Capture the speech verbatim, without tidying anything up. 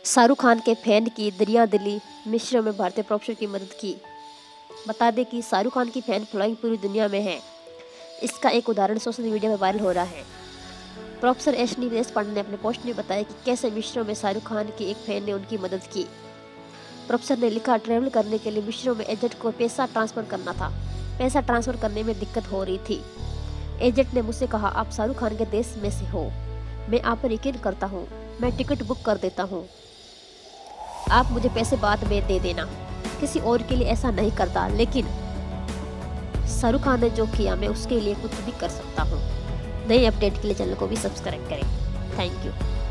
शाहरुख खान के फैन की दरिया दिली, मिस्र में भारतीय प्रोफेसर की मदद की। बता दें कि शाहरुख खान की फैन फॉलोइंग पूरी दुनिया में है। इसका एक उदाहरण सोशल मीडिया में वायरल हो रहा है। प्रोफेसर एशनी देशपांडे ने अपने पोस्ट में बताया कि कैसे मिस्र में शाहरुख खान की एक फैन ने उनकी मदद की। प्रोफेसर ने लिखा, ट्रैवल करने के लिए मिस्र में एजेंट को पैसा ट्रांसफर करना था। पैसा ट्रांसफर करने में दिक्कत हो रही थी। एजेंट ने मुझसे कहा, आप शाहरुख खान के देश में से हो, मैं आप पर यकीन करता हूँ, मैं टिकट बुक कर देता हूँ, आप मुझे पैसे बाद में दे देना। किसी और के लिए ऐसा नहीं करता, लेकिन शाहरुख खान ने जो किया मैं उसके लिए कुछ भी कर सकता हूँ। नई अपडेट के लिए चैनल को भी सब्सक्राइब करें। Thank you.